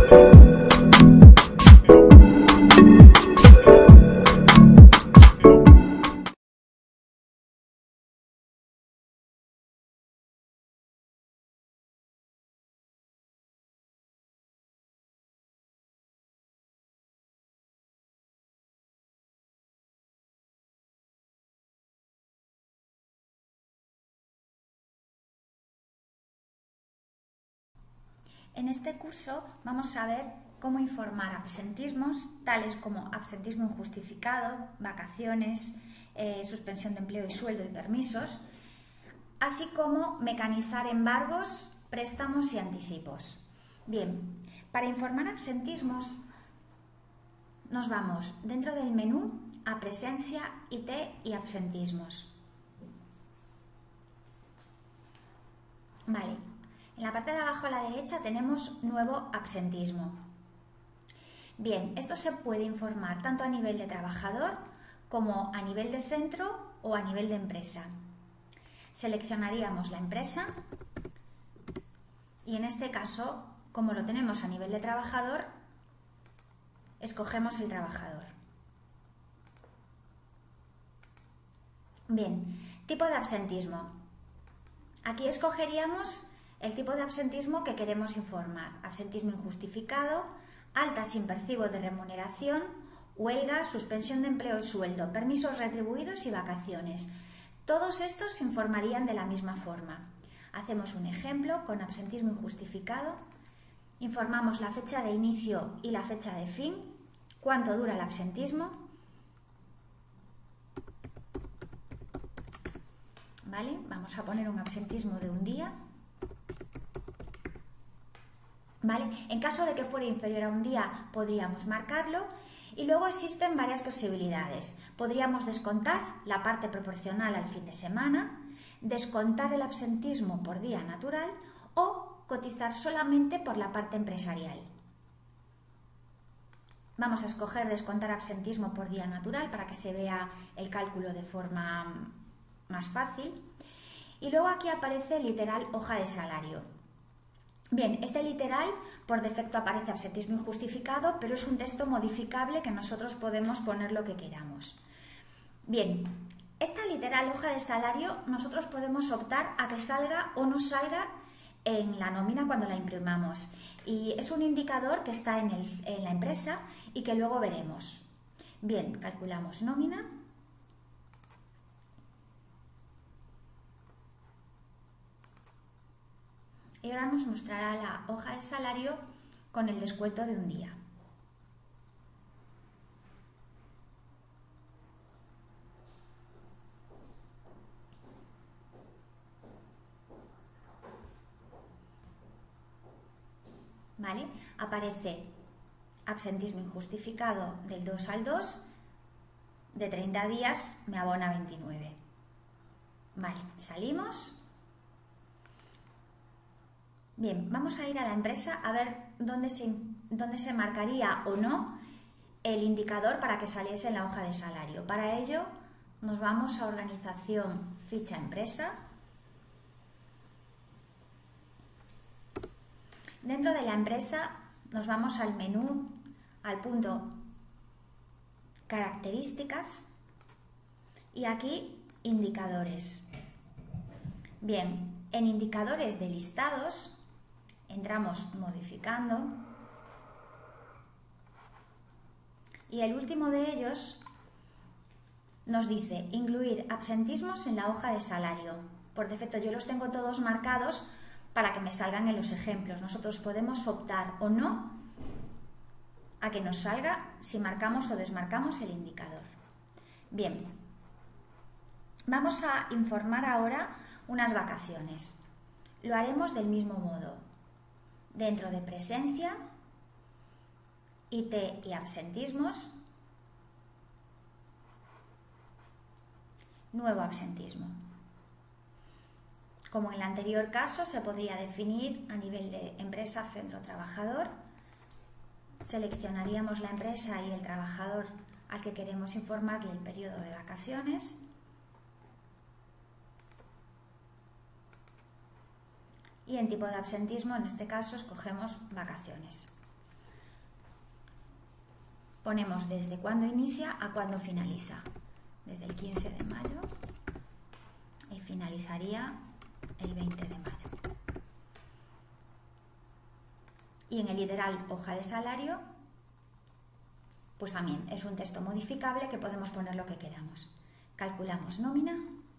En este curso vamos a ver cómo informar absentismos, tales como absentismo injustificado, vacaciones, suspensión de empleo y sueldo y permisos, así como mecanizar embargos, préstamos y anticipos. Bien, para informar absentismos nos vamos dentro del menú a presencia, IT y absentismos. Vale. En la parte de abajo a la derecha tenemos nuevo absentismo. Bien, esto se puede informar tanto a nivel de trabajador como a nivel de centro o a nivel de empresa. Seleccionaríamos la empresa y en este caso, como lo tenemos a nivel de trabajador, escogemos el trabajador. Bien, tipo de absentismo. Aquí escogeríamos el tipo de absentismo que queremos informar: absentismo injustificado, alta sin percibo de remuneración, huelga, suspensión de empleo y sueldo, permisos retribuidos y vacaciones. Todos estos se informarían de la misma forma. Hacemos un ejemplo con absentismo injustificado. Informamos la fecha de inicio y la fecha de fin, cuánto dura el absentismo. ¿Vale? Vamos a poner un absentismo de un día. ¿Vale? En caso de que fuera inferior a un día, podríamos marcarlo. Y luego existen varias posibilidades. Podríamos descontar la parte proporcional al fin de semana, descontar el absentismo por día natural o cotizar solamente por la parte empresarial. Vamos a escoger descontar absentismo por día natural para que se vea el cálculo de forma más fácil. Y luego aquí aparece el literal hoja de salario. Bien, este literal por defecto aparece absentismo injustificado, pero es un texto modificable que nosotros podemos poner lo que queramos. Bien, esta literal hoja de salario nosotros podemos optar a que salga o no salga en la nómina cuando la imprimamos. Y es un indicador que está en la empresa y que luego veremos. Bien, calculamos nómina. Y ahora nos mostrará la hoja de salario con el descuento de un día. ¿Vale? Aparece absentismo injustificado del 2 al 2, de 30 días me abona 29. Vale, salimos. Bien, vamos a ir a la empresa a ver dónde se marcaría o no el indicador para que saliese en la hoja de salario. Para ello nos vamos a organización, ficha empresa. Dentro de la empresa nos vamos al menú, al punto características y aquí indicadores. Bien, en indicadores de listados entramos modificando y el último de ellos nos dice incluir absentismos en la hoja de salario. Por defecto yo los tengo todos marcados para que me salgan en los ejemplos. Nosotros podemos optar o no a que nos salga si marcamos o desmarcamos el indicador. Bien, vamos a informar ahora unas vacaciones. Lo haremos del mismo modo. Dentro de presencia, IT y absentismos, nuevo absentismo. Como en el anterior caso, se podría definir a nivel de empresa, centro, trabajador. Seleccionaríamos la empresa y el trabajador al que queremos informarle el periodo de vacaciones. Y en tipo de absentismo, en este caso, escogemos vacaciones. ponemos desde cuándo inicia a cuándo finaliza. Desde el 15 de mayo y finalizaría el 20 de mayo. Y en el literal hoja de salario, pues también es un texto modificable que podemos poner lo que queramos. Calculamos nómina.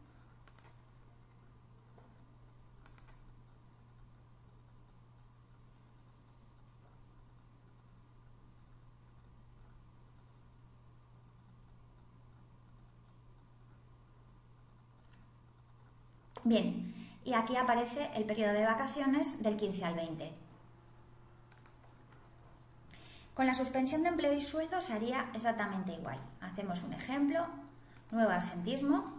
Bien, y aquí aparece el periodo de vacaciones del 15 al 20. Con la suspensión de empleo y sueldo se haría exactamente igual. Hacemos un ejemplo, nuevo absentismo,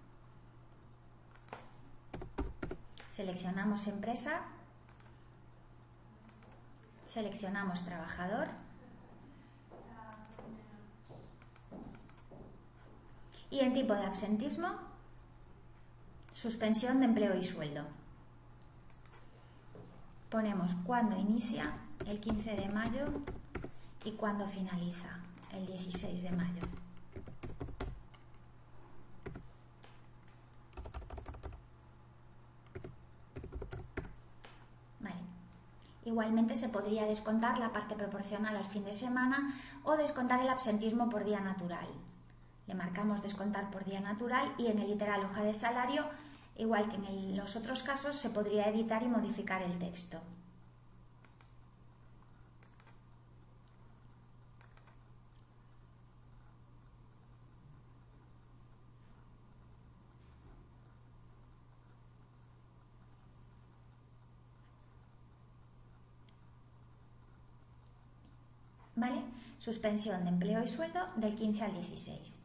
seleccionamos empresa, seleccionamos trabajador y en tipo de absentismo, suspensión de empleo y sueldo. Ponemos cuándo inicia, el 15 de mayo, y cuándo finaliza, el 16 de mayo. Vale. Igualmente se podría descontar la parte proporcional al fin de semana o descontar el absentismo por día natural. Le marcamos descontar por día natural y en el literal hoja de salario, igual que en los otros casos, se podría editar y modificar el texto. ¿Vale? Suspensión de empleo y sueldo del 15 al 16.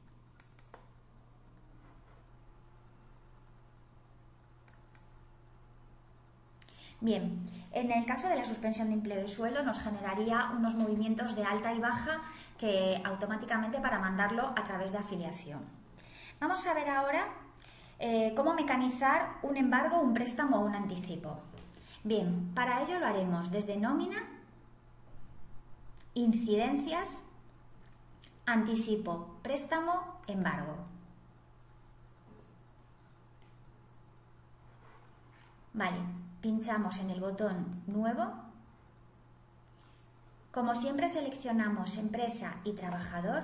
Bien, en el caso de la suspensión de empleo y sueldo nos generaría unos movimientos de alta y baja que automáticamente para mandarlo a través de afiliación. Vamos a ver ahora cómo mecanizar un embargo, un préstamo o un anticipo. Bien, para ello lo haremos desde nómina, incidencias, anticipo, préstamo, embargo. Vale, pinchamos en el botón Nuevo. Como siempre seleccionamos empresa y trabajador.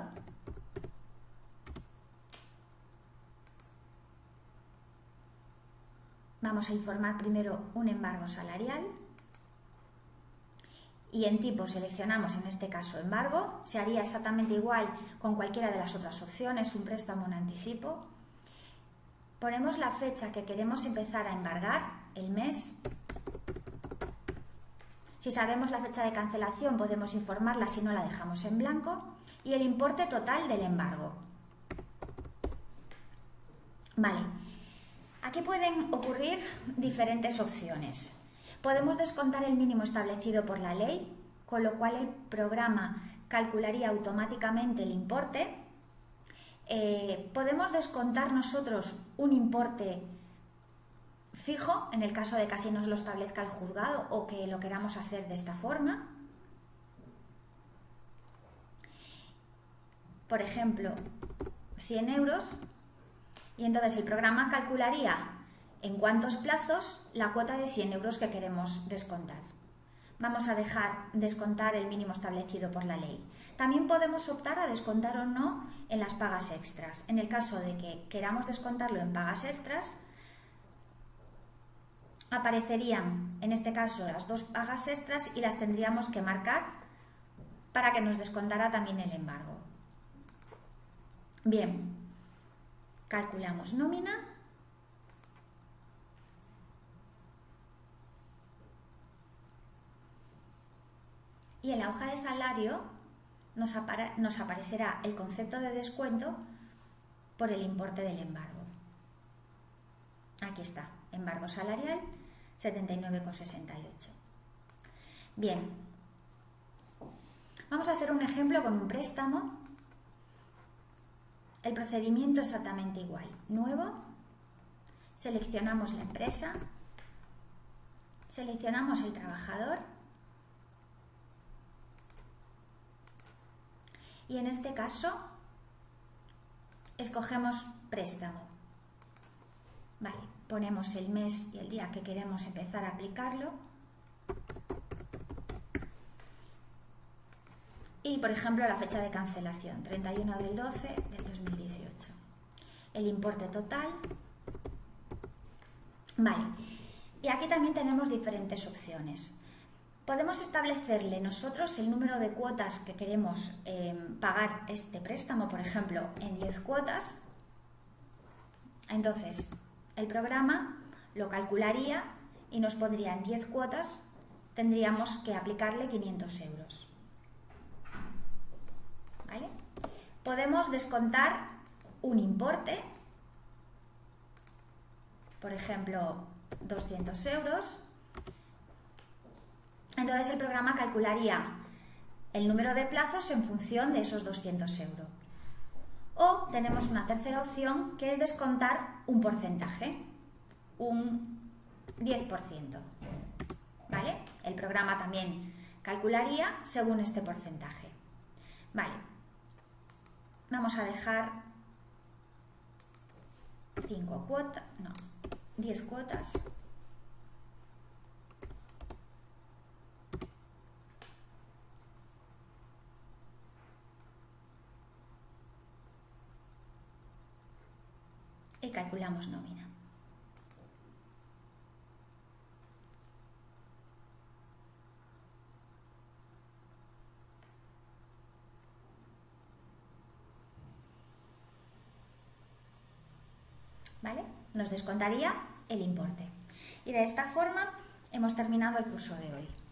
Vamos a informar primero un embargo salarial. Y en tipo seleccionamos en este caso embargo, se haría exactamente igual con cualquiera de las otras opciones, un préstamo, un anticipo. Ponemos la fecha que queremos empezar a embargar, el mes. Si sabemos la fecha de cancelación podemos informarla, si no la dejamos en blanco. Y el importe total del embargo. Vale, aquí pueden ocurrir diferentes opciones. Podemos descontar el mínimo establecido por la ley, con lo cual el programa calcularía automáticamente el importe. Podemos descontar nosotros un importe fijo, en el caso de que así nos lo establezca el juzgado o que lo queramos hacer de esta forma. Por ejemplo, 100 euros, y entonces el programa calcularía en cuántos plazos la cuota de 100 euros que queremos descontar. Vamos a dejar descontar el mínimo establecido por la ley. También podemos optar a descontar o no en las pagas extras. En el caso de que queramos descontarlo en pagas extras, aparecerían en este caso las dos pagas extras y las tendríamos que marcar para que nos descontara también el embargo. Bien, calculamos nómina. Y en la hoja de salario nos aparecerá el concepto de descuento por el importe del embargo. Aquí está, embargo salarial 79,68. Bien, vamos a hacer un ejemplo con un préstamo. El procedimiento es exactamente igual. Nuevo, seleccionamos la empresa, seleccionamos el trabajador y en este caso escogemos préstamo. Vale, ponemos el mes y el día que queremos empezar a aplicarlo. Y, por ejemplo, la fecha de cancelación, 31 del 12 del 2018. El importe total. Vale, y aquí también tenemos diferentes opciones. Podemos establecerle nosotros el número de cuotas que queremos pagar este préstamo, por ejemplo, en 10 cuotas. Entonces, el programa lo calcularía y nos pondría en 10 cuotas, tendríamos que aplicarle 500 euros. ¿Vale? Podemos descontar un importe, por ejemplo, 200 euros. Entonces el programa calcularía el número de plazos en función de esos 200 euros. O tenemos una tercera opción que es descontar un porcentaje, un 10%. ¿Vale? El programa también calcularía según este porcentaje. Vale. Vamos a dejar 10 cuotas. Y calculamos nómina. ¿Vale? Nos descontaría el importe. Y de esta forma hemos terminado el curso de hoy.